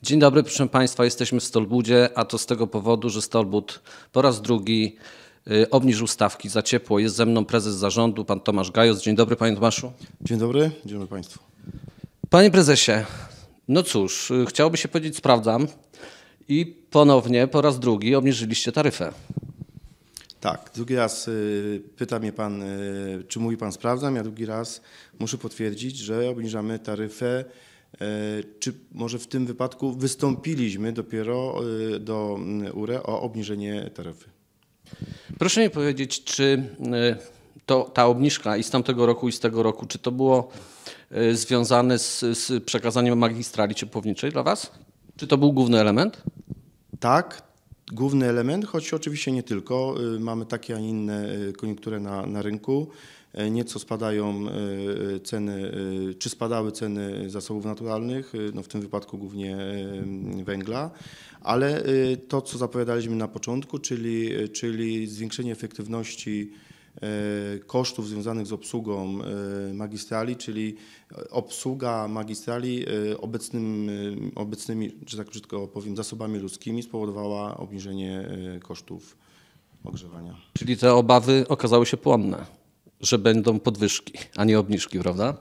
Dzień dobry, proszę Państwa, jesteśmy w Stolbudzie, a to z tego powodu, że Stolbud po raz drugi obniżył stawki za ciepło. Jest ze mną prezes zarządu, pan Tomasz Gajos. Dzień dobry, panie Tomaszu. Dzień dobry Państwu. Panie prezesie, no cóż, chciałoby się powiedzieć sprawdzam i ponownie po raz drugi obniżyliście taryfę. Tak, drugi raz pyta mnie pan, czy mówi pan sprawdzam, ja drugi raz muszę potwierdzić, że obniżamy taryfę, czy może w tym wypadku wystąpiliśmy dopiero do URE o obniżenie taryfy. Proszę mi powiedzieć, czy ta obniżka i z tamtego roku i z tego roku, czy to było związane z przekazaniem magistrali ciepłowniczej dla was? Czy to był główny element? Tak, główny element, choć oczywiście nie tylko. Mamy takie, a nie inne koniunktury na rynku. Nieco spadają ceny, czy spadały ceny zasobów naturalnych, no w tym wypadku głównie węgla, ale to, co zapowiadaliśmy na początku, czyli zwiększenie efektywności kosztów związanych z obsługą magistrali, czyli obsługa magistrali obecnymi, że tak brzydko powiem, zasobami ludzkimi spowodowała obniżenie kosztów ogrzewania. Czyli te obawy okazały się płonne, że będą podwyżki, a nie obniżki, prawda?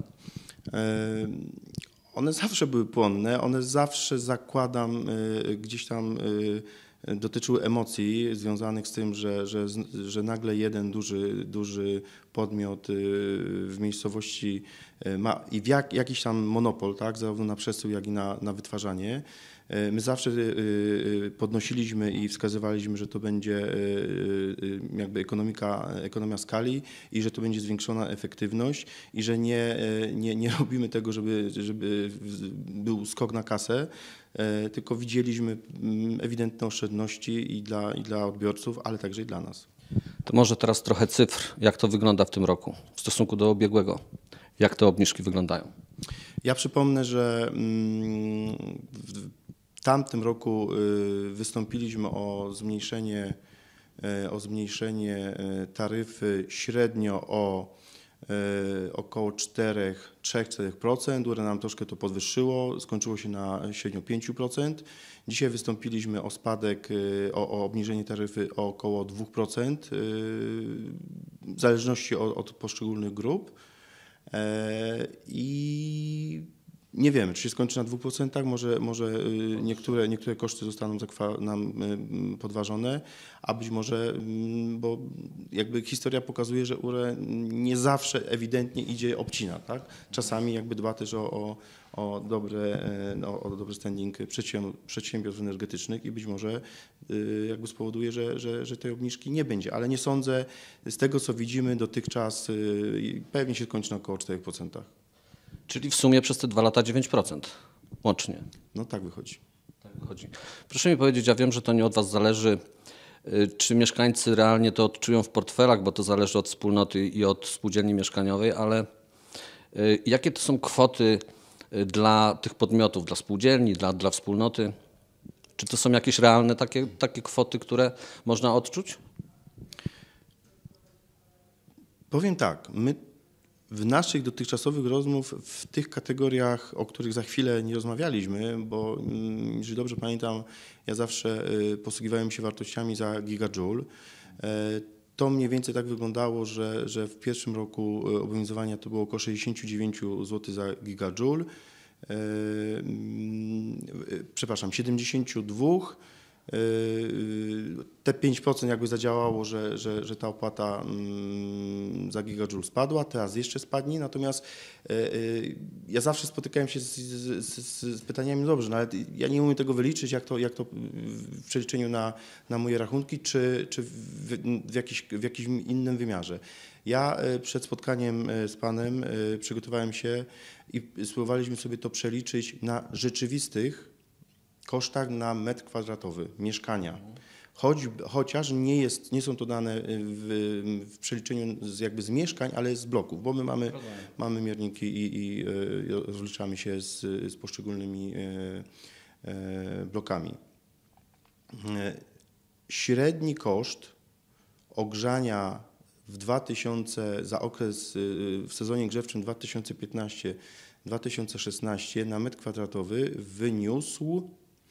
One zawsze były płonne, one zawsze, zakładam, gdzieś tam dotyczyły emocji związanych z tym, że nagle jeden duży podmiot w miejscowości ma i jakiś tam monopol, tak, zarówno na przesył, jak i na wytwarzanie. My zawsze podnosiliśmy i wskazywaliśmy, że to będzie jakby ekonomia skali i że to będzie zwiększona efektywność i że nie robimy tego, żeby był skok na kasę, tylko widzieliśmy ewidentne oszczędności i dla odbiorców, ale także i dla nas. To może teraz trochę cyfr, jak to wygląda w tym roku w stosunku do ubiegłego. Jak te obniżki wyglądają? Ja przypomnę, że w tamtym roku wystąpiliśmy o zmniejszenie taryfy średnio o około 3-4%, które nam troszkę to podwyższyło, skończyło się na średnio 5%. Dzisiaj wystąpiliśmy o spadek, o obniżenie taryfy o około 2%, w zależności od poszczególnych grup. I nie wiemy, czy się skończy na 2%, może niektóre koszty zostaną nam podważone, a być może, bo jakby historia pokazuje, że URE nie zawsze ewidentnie idzie obcina, tak? Czasami jakby dba też o dobry standing przedsiębiorstw energetycznych i być może jakby spowoduje, że tej obniżki nie będzie, ale nie sądzę, z tego co widzimy dotychczas pewnie się kończy na około 4%. Czyli w sumie przez te 2 lata 9% łącznie. No tak wychodzi. Tak wychodzi. Proszę mi powiedzieć, ja wiem, że to nie od was zależy, czy mieszkańcy realnie to odczują w portfelach, bo to zależy od wspólnoty i od spółdzielni mieszkaniowej, ale jakie to są kwoty dla tych podmiotów, dla spółdzielni, dla wspólnoty? Czy to są jakieś realne takie kwoty, które można odczuć? Powiem tak, my w naszych dotychczasowych rozmów w tych kategoriach, o których za chwilę nie rozmawialiśmy, bo jeżeli dobrze pamiętam, ja zawsze posługiwałem się wartościami za gigajoule. To mniej więcej tak wyglądało, że w pierwszym roku obowiązywania to było około 69 zł za gigajoule. Przepraszam, 72. Te 5% jakby zadziałało, że ta opłata za gigajoule spadła, teraz jeszcze spadnie, natomiast ja zawsze spotykałem się z pytaniami, no dobrze, no ale ja nie umiem tego wyliczyć, jak to w przeliczeniu na moje rachunki, czy w jakimś innym wymiarze. Ja przed spotkaniem z panem przygotowałem się i spróbowaliśmy sobie to przeliczyć na rzeczywistych kosztach na metr kwadratowy mieszkania. Chociaż nie są to dane w przeliczeniu z mieszkań, ale z bloków, bo my mamy mierniki i rozliczamy się z poszczególnymi blokami. Średni koszt ogrzania za okres w sezonie grzewczym 2015-2016 na metr kwadratowy wyniósł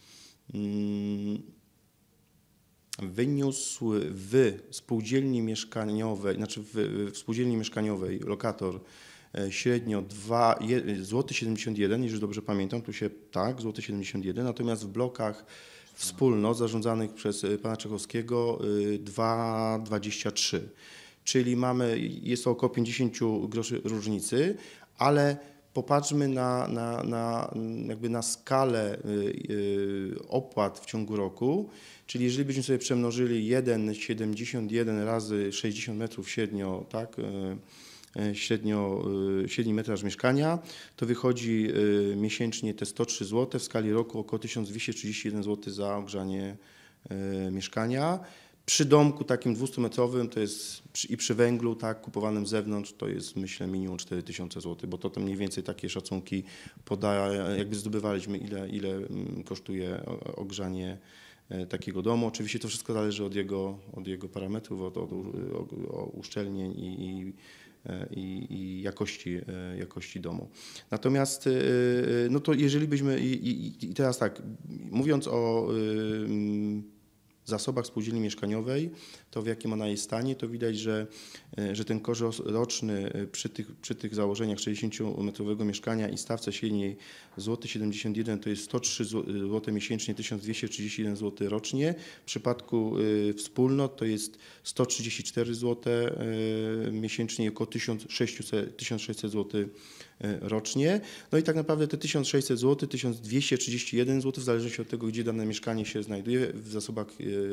wyniósł w spółdzielni mieszkaniowej, w spółdzielni mieszkaniowej lokator średnio 2,71 zł, jeżeli dobrze pamiętam, tu się tak, złoty 71, natomiast w blokach wspólnot zarządzanych przez pana Czechowskiego 2,23. Czyli jest to około 50 groszy różnicy, ale popatrzmy jakby na skalę opłat w ciągu roku, czyli jeżeli byśmy sobie przemnożyli 1,71 razy 60 metrów średnio, tak, średni metraż mieszkania, to wychodzi miesięcznie te 103 zł, w skali roku około 1231 zł za ogrzanie mieszkania. Przy domku takim 200-metrowym to jest i przy węglu, tak, kupowanym z zewnątrz, to jest, myślę, minimum 4000 zł, bo to mniej więcej takie szacunki jakby zdobywaliśmy, ile kosztuje ogrzanie takiego domu. Oczywiście to wszystko zależy od jego parametrów, od uszczelnień i jakości domu. Natomiast no to jeżeli byśmy i teraz tak, mówiąc o zasobach spółdzielni mieszkaniowej, to w jakim ona jest stanie, to widać, że ten koszt roczny przy tych założeniach 60-metrowego mieszkania i stawce średniej złoty 71 to jest 103 zł miesięcznie, 1231 zł rocznie. W przypadku wspólnot to jest 134 zł miesięcznie i około 1600 zł rocznie. No i tak naprawdę te 1600 zł, 1231 zł, w zależności od tego, gdzie dane mieszkanie się znajduje, w zasobach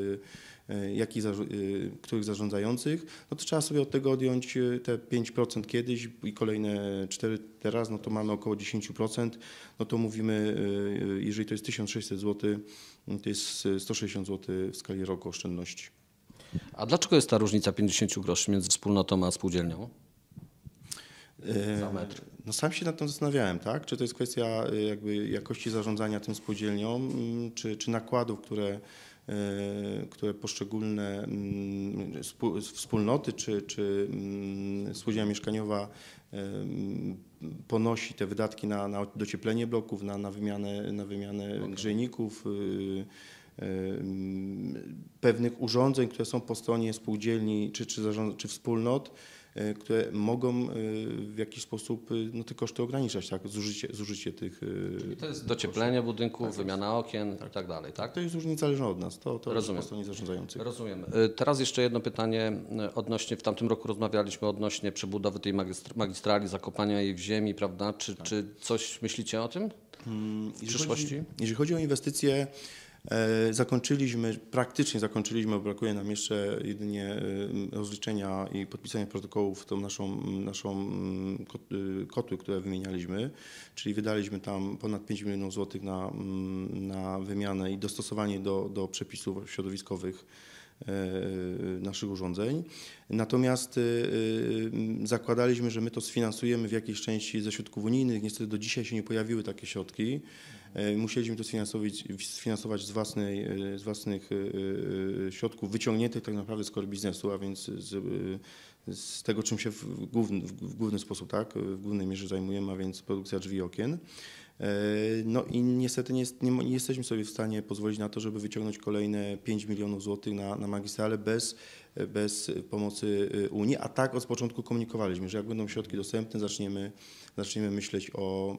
których zarządzających, no to trzeba sobie od tego odjąć te 5% kiedyś i kolejne 4 teraz, no to mamy około 10%, no to mówimy, jeżeli to jest 1600 zł, to jest 160 zł w skali roku oszczędności. A dlaczego jest ta różnica 50 groszy między wspólnotą a spółdzielnią? Za metr. No sam się nad tym zastanawiałem, tak? Czy to jest kwestia jakby jakości zarządzania tym spółdzielnią, czy nakładów, które poszczególne wspólnoty czy spółdzielnia mieszkaniowa ponosi te wydatki na docieplenie bloków, na wymianę grzejników, pewnych urządzeń, które są po stronie spółdzielni czy wspólnot, które mogą w jakiś sposób no, te koszty ograniczać, tak? Zużycie tych. I to jest docieplenie budynków, tak, wymiana okien i tak dalej, tak? To jest różnica zależna od nas, to jest po stronie zarządzających. Rozumiem. Teraz jeszcze jedno pytanie odnośnie, w tamtym roku rozmawialiśmy odnośnie przebudowy tej magistrali, zakopania jej w ziemi, prawda? Czy coś myślicie o tym w przyszłości? Jeżeli chodzi o inwestycje, praktycznie zakończyliśmy, bo brakuje nam jeszcze jedynie rozliczenia i podpisania protokołów w tą naszą kotły, które wymienialiśmy, czyli wydaliśmy tam ponad 5 milionów złotych na wymianę i dostosowanie do przepisów środowiskowych naszych urządzeń. Natomiast zakładaliśmy, że my to sfinansujemy w jakiejś części ze środków unijnych. Niestety do dzisiaj się nie pojawiły takie środki. Musieliśmy to sfinansować z własnych środków wyciągniętych tak naprawdę z core biznesu, a więc z tego, czym się w główny sposób, tak, w głównej mierze zajmujemy, a więc produkcja drzwi i okien. No i niestety nie jesteśmy sobie w stanie pozwolić na to, żeby wyciągnąć kolejne 5 milionów złotych na magistrale bez pomocy Unii, a tak od początku komunikowaliśmy, że jak będą środki dostępne, zaczniemy myśleć o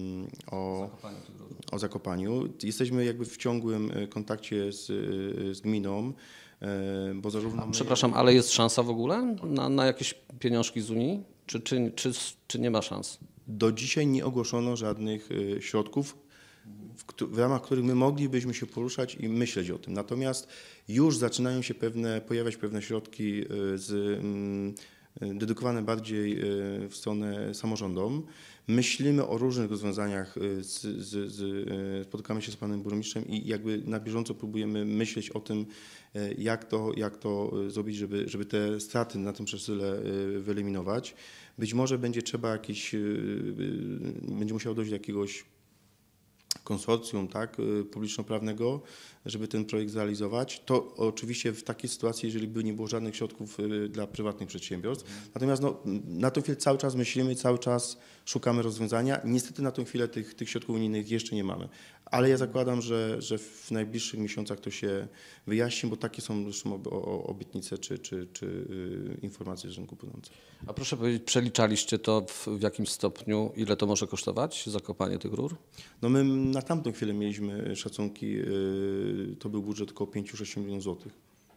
zakopaniu. Jesteśmy jakby w ciągłym kontakcie z gminą, bo zarówno Przepraszam, ale jest szansa w ogóle na jakieś pieniążki z Unii? Czy nie ma szans? Do dzisiaj nie ogłoszono żadnych środków, w ramach których my moglibyśmy się poruszać i myśleć o tym. Natomiast już zaczynają się pojawiać pewne środki dedykowane bardziej w stronę samorządom. Myślimy o różnych rozwiązaniach, spotykamy się z panem burmistrzem i jakby na bieżąco próbujemy myśleć o tym, jak to zrobić, żeby te straty na tym przesyle wyeliminować. Być może będzie trzeba będzie musiało dojść do jakiegoś konsorcjum, tak, publiczno-prawnego, żeby ten projekt zrealizować. To oczywiście w takiej sytuacji, jeżeli by nie było żadnych środków dla prywatnych przedsiębiorstw. Natomiast no, na tę chwilę cały czas myślimy, cały czas szukamy rozwiązania. Niestety na tę chwilę tych środków unijnych jeszcze nie mamy. Ale ja zakładam, że w najbliższych miesiącach to się wyjaśni, bo takie są zresztą obietnice czy informacje z rynku płynące. A proszę powiedzieć, przeliczaliście to w jakimś stopniu, ile to może kosztować, zakopanie tych rur? No my na tamtą chwilę mieliśmy szacunki, to był budżet około 5-6 milionów złotych.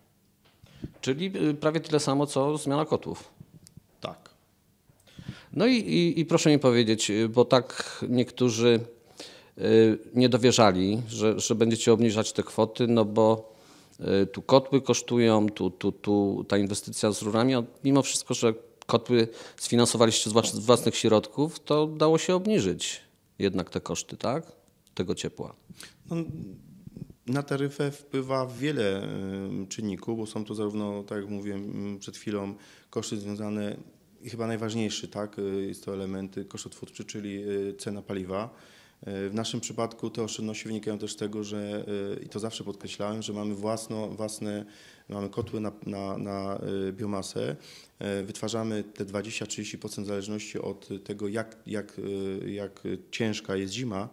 Czyli prawie tyle samo, co zmiana kotłów. Tak. No i proszę mi powiedzieć, bo tak niektórzy nie dowierzali, że będziecie obniżać te kwoty, no bo tu kotły kosztują, tu ta inwestycja z rurami, a mimo wszystko, że kotły sfinansowaliście z własnych środków, to dało się obniżyć jednak te koszty, tak? Tego ciepła. No, na taryfę wpływa wiele czynników, bo są to zarówno, tak jak mówiłem przed chwilą, koszty związane i chyba najważniejszy, tak, jest to element kosztotwórczy, czyli cena paliwa. W naszym przypadku te oszczędności wynikają też z tego, że, i to zawsze podkreślałem, że mamy mamy kotły na biomasę, wytwarzamy te 20-30% w zależności od tego, jak ciężka jest zima,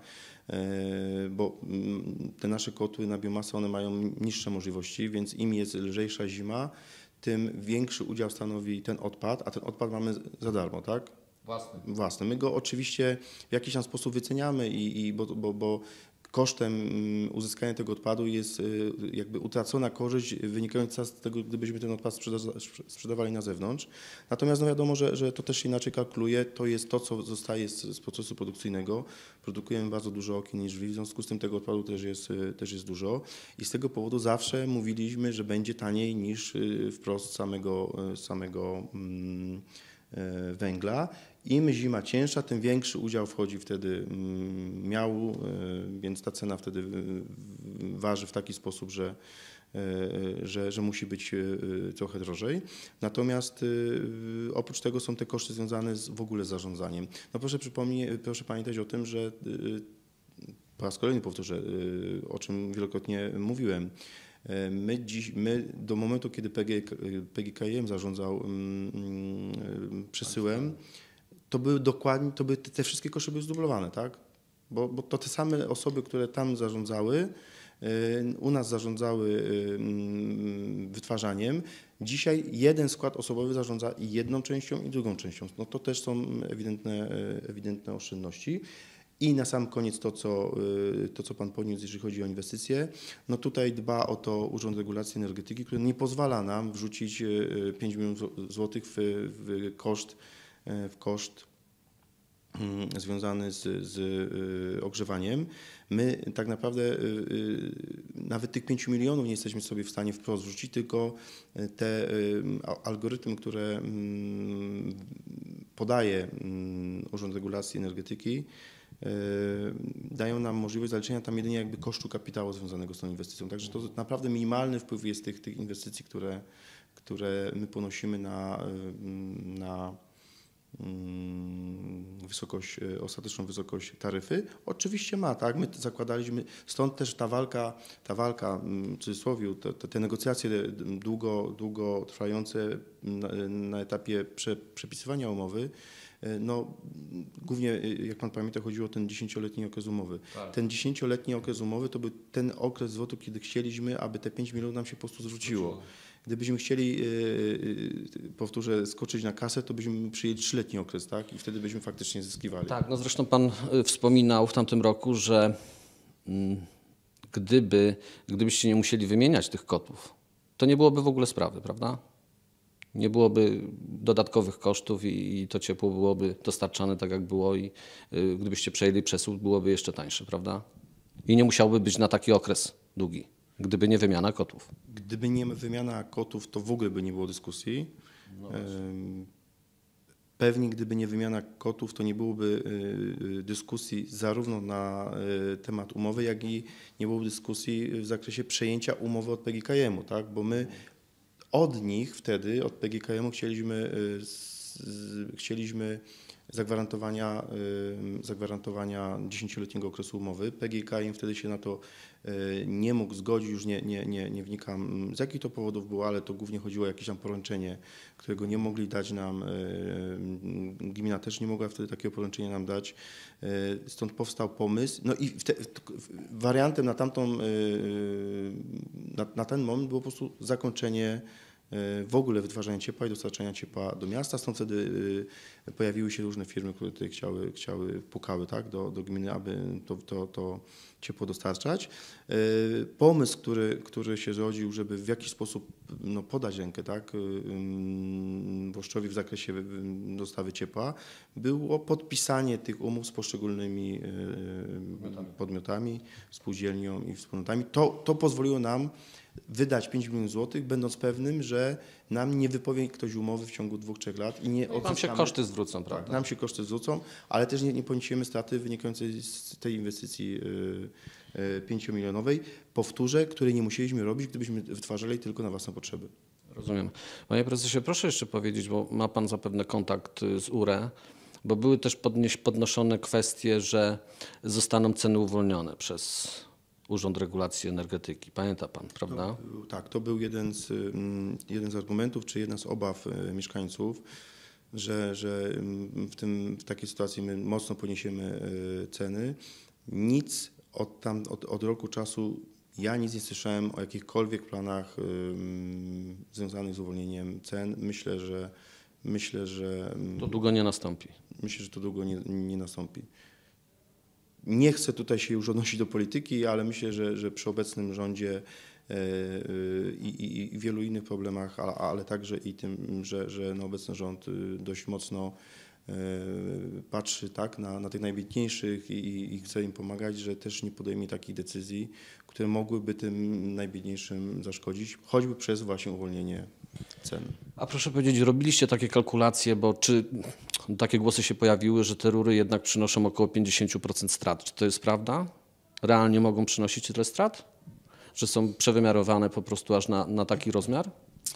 bo te nasze kotły na biomasę, one mają niższe możliwości, więc im jest lżejsza zima, tym większy udział stanowi ten odpad, a ten odpad mamy za darmo, tak? Własny. My go oczywiście w jakiś tam sposób wyceniamy, bo kosztem uzyskania tego odpadu jest jakby utracona korzyść wynikająca z tego, gdybyśmy ten odpad sprzedawali na zewnątrz. Natomiast no wiadomo, że to też inaczej kalkuluje. To jest to, co zostaje z procesu produkcyjnego. Produkujemy bardzo dużo okien niż drzwi, w związku z tym tego odpadu też jest dużo. I z tego powodu zawsze mówiliśmy, że będzie taniej niż wprost samego węgla. Im zima cięższa, tym większy udział wchodzi wtedy miału, więc ta cena wtedy waży w taki sposób, że musi być trochę drożej. Natomiast oprócz tego są te koszty związane w ogóle z zarządzaniem. No proszę pamiętać o tym, że po raz kolejny powtórzę, o czym wielokrotnie mówiłem. My do momentu, kiedy PGKiM zarządzał przesyłem, te wszystkie koszty były zdublowane, tak? Bo to te same osoby, które tam zarządzały, u nas zarządzały wytwarzaniem. Dzisiaj jeden skład osobowy zarządza i jedną częścią, i drugą częścią. No to też są ewidentne oszczędności. I na sam koniec to, co Pan podniósł, jeżeli chodzi o inwestycje, no tutaj dba o to Urząd Regulacji Energetyki, który nie pozwala nam wrzucić 5 milionów złotych w koszt związany z ogrzewaniem. My tak naprawdę nawet tych 5 milionów nie jesteśmy sobie w stanie wprost wrzucić, tylko te algorytmy, które podaje Urząd Regulacji Energetyki, dają nam możliwość zaliczenia tam jedynie jakby kosztu kapitału związanego z tą inwestycją. Także to naprawdę minimalny wpływ jest tych inwestycji, które my ponosimy na ostateczną wysokość taryfy. Oczywiście ma, tak? My zakładaliśmy, stąd też ta walka w cudzysłowie, te negocjacje długo trwające na etapie przepisywania umowy. No, głównie, jak Pan pamięta, chodziło o ten 10-letni okres umowy. Tak. Ten 10-letni okres umowy to był ten okres zwrotu, kiedy chcieliśmy, aby te 5 milionów nam się po prostu zwróciło. Gdybyśmy chcieli, powtórzę, skoczyć na kasę, to byśmy przyjęli 3-letni okres, tak? I wtedy byśmy faktycznie zyskiwali. Tak, no zresztą Pan wspominał w tamtym roku, że gdybyście nie musieli wymieniać tych kotłów, to nie byłoby w ogóle sprawy, prawda? Nie byłoby dodatkowych kosztów i to ciepło byłoby dostarczane tak, jak było i gdybyście przejęli przesył, byłoby jeszcze tańsze, prawda? I nie musiałby być na taki okres długi, gdyby nie wymiana kotłów. Gdyby nie wymiana kotłów, to w ogóle by nie było dyskusji. No pewnie gdyby nie wymiana kotłów, to nie byłoby dyskusji zarówno na temat umowy, jak i nie byłoby dyskusji w zakresie przejęcia umowy od PGKiM-u, tak? Bo my od nich wtedy, od PGKiM-u chcieliśmy zagwarantowania 10-letniego okresu umowy. PGK im wtedy się na to nie mógł zgodzić, już nie wnikam z jakich to powodów było, ale to głównie chodziło o jakieś tam poręczenie, którego nie mogli dać nam, gmina też nie mogła wtedy takiego poręczenia nam dać, stąd powstał pomysł. No i wariantem na ten moment było po prostu zakończenie w ogóle wytwarzania ciepła i dostarczania ciepła do miasta. Stąd wtedy pojawiły się różne firmy, które tutaj pukały tak, do gminy, aby to ciepło dostarczać. Pomysł, który się zrodził, żeby w jakiś sposób podać rękę tak, Włoszczowi w zakresie dostawy ciepła, było podpisanie tych umów z poszczególnymi podmiotami, spółdzielnią i wspólnotami. To pozwoliło nam wydać 5 milionów złotych, będąc pewnym, że nam nie wypowie ktoś umowy w ciągu 2-3 lat i nie odzyskamy. Nam się koszty zwrócą, prawda? Tak, nam się koszty zwrócą, ale też nie poniesiemy straty wynikającej z tej inwestycji 5-milionowej. Powtórzę, której nie musieliśmy robić, gdybyśmy wytwarzali tylko na własne potrzeby. Rozumiem. Panie prezesie, proszę jeszcze powiedzieć, bo ma pan zapewne kontakt z URE, bo były też podnoszone kwestie, że zostaną ceny uwolnione przez Urząd Regulacji Energetyki. Pamięta pan, prawda? Tak, to był jeden z argumentów, czy jedna z obaw mieszkańców, że w takiej sytuacji my mocno poniesiemy ceny. Nic od roku czasu ja nic nie słyszałem o jakichkolwiek planach związanych z uwolnieniem cen. Myślę, że To długo nie nastąpi. Myślę, że to długo nie nastąpi. Nie chcę tutaj się już odnosić do polityki, ale myślę, że przy obecnym rządzie i wielu innych problemach, ale także i tym, że obecny rząd dość mocno patrzy tak, na tych najbiedniejszych i chce im pomagać, że też nie podejmie takich decyzji, które mogłyby tym najbiedniejszym zaszkodzić, choćby przez właśnie uwolnienie cen. A proszę powiedzieć, robiliście takie kalkulacje, bo czy takie głosy się pojawiły, że te rury jednak przynoszą około 50% strat. Czy to jest prawda? Realnie mogą przynosić tyle strat? Że są przewymiarowane po prostu aż na taki rozmiar?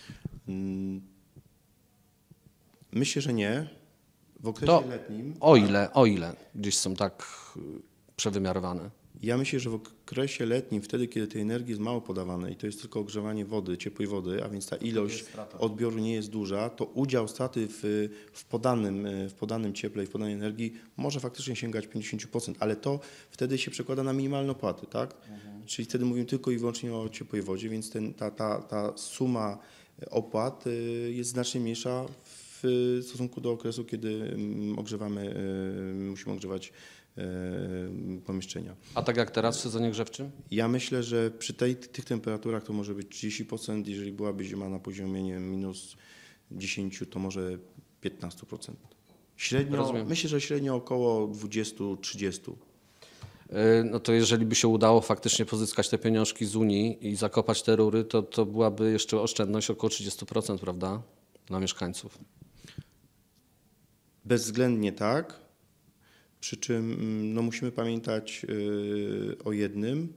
Myślę, że nie. W okresie To letnim. o ile gdzieś są tak przewymiarowane? Ja myślę, że w okresie letnim, wtedy kiedy tej energii jest mało podawane i to jest tylko ogrzewanie wody, ciepłej wody, a więc ta ilość odbioru nie jest duża, to udział straty w podanym cieple i w podanej energii może faktycznie sięgać 50%, ale to wtedy się przekłada na minimalne opłaty, tak? Czyli wtedy mówimy tylko i wyłącznie o ciepłej wodzie, więc ta suma opłat jest znacznie mniejsza w stosunku do okresu, kiedy musimy ogrzewać pomieszczenia. A tak jak teraz w sezonie grzewczym? Ja myślę, że przy tych temperaturach to może być 30%, jeżeli byłaby zima na poziomie nie wiem, minus 10, to może 15%. Myślę, że średnio około 20-30. No to jeżeli by się udało faktycznie pozyskać te pieniążki z Unii i zakopać te rury, to byłaby jeszcze oszczędność około 30%, prawda? Na mieszkańców. Bezwzględnie tak. Przy czym musimy pamiętać o jednym.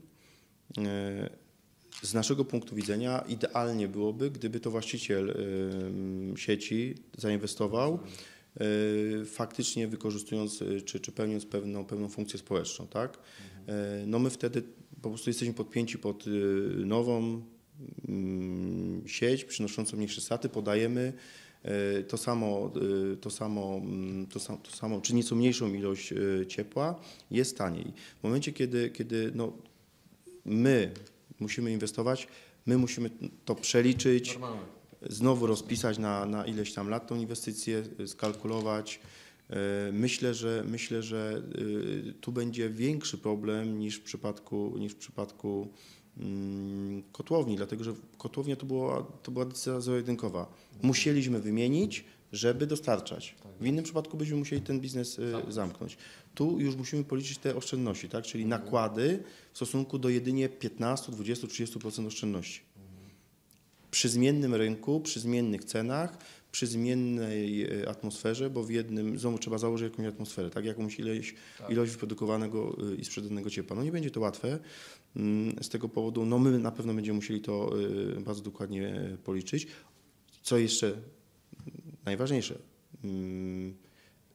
Z naszego punktu widzenia idealnie byłoby, gdyby to właściciel sieci zainwestował, faktycznie wykorzystując czy pełniąc pewną funkcję społeczną. Tak? No my wtedy po prostu jesteśmy podpięci pod nową sieć przynoszącą mniejsze straty, podajemy to samo, czy nieco mniejszą ilość ciepła, jest taniej. W momencie, kiedy my musimy inwestować, my musimy to przeliczyć, znowu rozpisać na ileś tam lat tą inwestycję, skalkulować. Myślę, że tu będzie większy problem niż w przypadku kotłowni, dlatego że kotłownia to była decyzja zero-jedynkowa. Musieliśmy wymienić, żeby dostarczać. W innym przypadku byśmy musieli ten biznes zamknąć. Tu już musimy policzyć te oszczędności, tak? Czyli nakłady w stosunku do jedynie 15, 20, 30% oszczędności. Przy zmiennym rynku, przy zmiennych cenach, przy zmiennej atmosferze, bo w jednym, znowu trzeba założyć jakąś atmosferę, tak? Jakąś ilość wyprodukowanego i sprzedanego ciepła. No nie będzie to łatwe. Z tego powodu my na pewno będziemy musieli to bardzo dokładnie policzyć. Co jeszcze najważniejsze,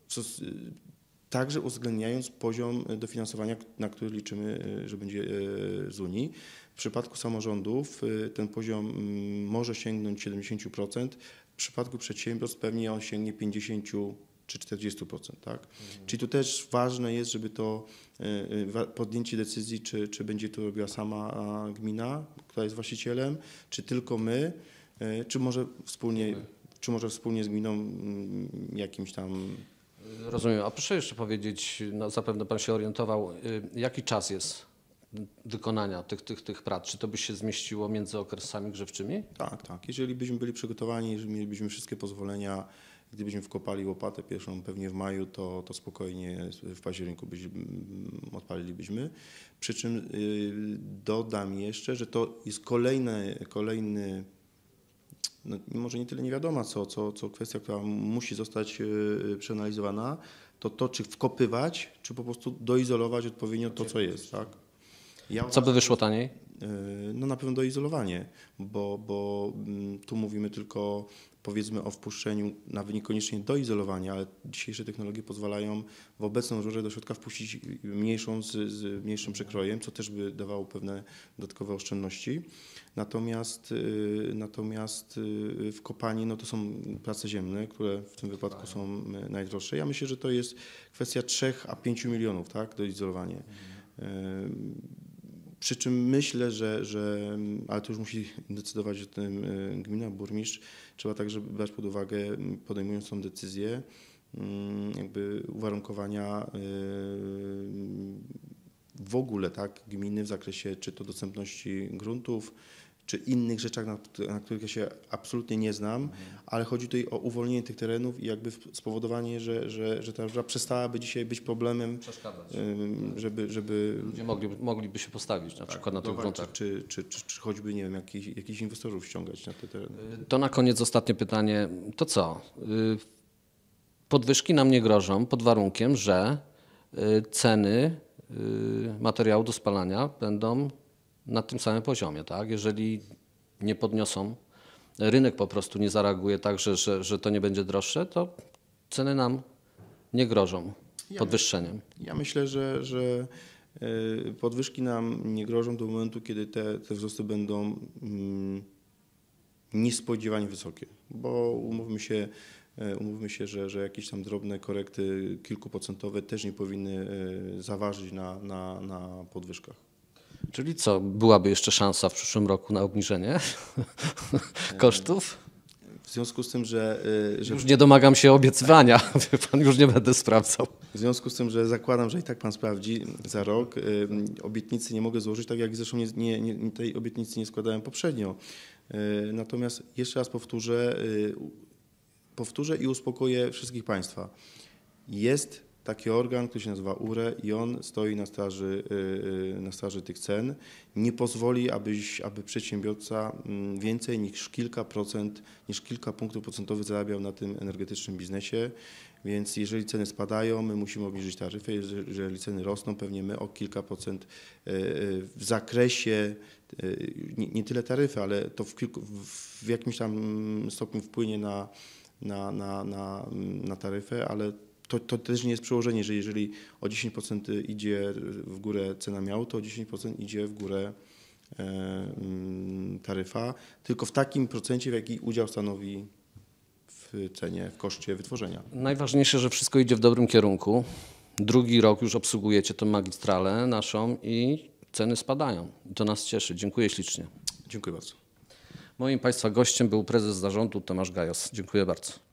także uwzględniając poziom dofinansowania, na który liczymy, że będzie z Unii. W przypadku samorządów ten poziom może sięgnąć 70%, w przypadku przedsiębiorstw pewnie on sięgnie 50% czy 40%. Tak? Czyli tu też ważne jest, żeby to podjęcie decyzji, czy będzie to robiła sama gmina, która jest właścicielem, czy tylko my, czy może wspólnie z gminą jakimś tam. Rozumiem. A proszę jeszcze powiedzieć, no zapewne Pan się orientował, jaki czas jest wykonania tych prac? Czy to by się zmieściło między okresami grzewczymi? Tak. Jeżeli byśmy byli przygotowani, jeżeli mielibyśmy wszystkie pozwolenia, gdybyśmy wkopali łopatę pierwszą pewnie w maju, to spokojnie w październiku odpalilibyśmy. Przy czym dodam jeszcze, że to jest kolejny no może nie tyle nie wiadoma, co kwestia, która musi zostać przeanalizowana, to czy wkopywać, czy po prostu doizolować odpowiednio to, co jest. Tak? Co by wyszło taniej? No na pewno doizolowanie, bo tu mówimy tylko powiedzmy o wpuszczeniu, nawet niekoniecznie doizolowania, ale dzisiejsze technologie pozwalają w obecną rurę do środka wpuścić mniejszą z mniejszym przekrojem, co też by dawało pewne dodatkowe oszczędności. Natomiast w kopalni no to są prace ziemne, które w tym wypadku są najdroższe. Ja myślę, że to jest kwestia 3 a 5 milionów, tak, doizolowanie. Przy czym myślę, ale to już musi decydować o tym gmina, burmistrz, trzeba także brać pod uwagę, podejmując tą decyzję, jakby uwarunkowania w ogóle tak, gminy w zakresie czy to dostępności gruntów, czy innych rzeczach, na których ja się absolutnie nie znam, ale chodzi tutaj o uwolnienie tych terenów i jakby spowodowanie, że ta rura przestałaby dzisiaj być problemem, Przeszkadzać. żeby Ludzie mogliby się postawić na przykład na tych gruntach. czy choćby, nie wiem, jakichś inwestorów ściągać na te tereny. To na koniec ostatnie pytanie. To co? Podwyżki nam nie grożą pod warunkiem, że ceny materiału do spalania będą na tym samym poziomie, tak? Jeżeli nie podniosą, rynek po prostu nie zareaguje tak, że to nie będzie droższe, to ceny nam nie grożą podwyższeniem. Ja myślę, że podwyżki nam nie grożą do momentu, kiedy te wzrosty będą niespodziewanie wysokie, bo umówmy się, że jakieś tam drobne korekty kilkuprocentowe też nie powinny zaważyć na podwyżkach. Czyli co, byłaby jeszcze szansa w przyszłym roku na obniżenie kosztów? W związku z tym, że Już nie domagam się obiecywania, wie pan, już nie będę sprawdzał. w związku z tym, że zakładam, że i tak pan sprawdzi za rok, obietnicy nie mogę złożyć, tak jak zresztą tej obietnicy nie składałem poprzednio. Natomiast jeszcze raz powtórzę i uspokoję wszystkich państwa. Jest taki organ, który się nazywa URE i on stoi na straży tych cen. Nie pozwoli, aby przedsiębiorca więcej niż kilka punktów procentowych zarabiał na tym energetycznym biznesie. Więc jeżeli ceny spadają, my musimy obniżyć taryfę. Jeżeli ceny rosną, pewnie my o kilka procent w zakresie, nie tyle taryfy, ale to w jakimś tam stopniu wpłynie na taryfę, ale to też nie jest przełożenie, że jeżeli o 10% idzie w górę cena miału, to o 10% idzie w górę taryfa, tylko w takim procencie, w jaki udział stanowi w cenie, w koszcie wytworzenia. Najważniejsze, że wszystko idzie w dobrym kierunku. Drugi rok już obsługujecie tę magistralę naszą i ceny spadają. To nas cieszy. Dziękuję ślicznie. Dziękuję bardzo. Moim Państwa gościem był prezes zarządu Tomasz Gajos. Dziękuję bardzo.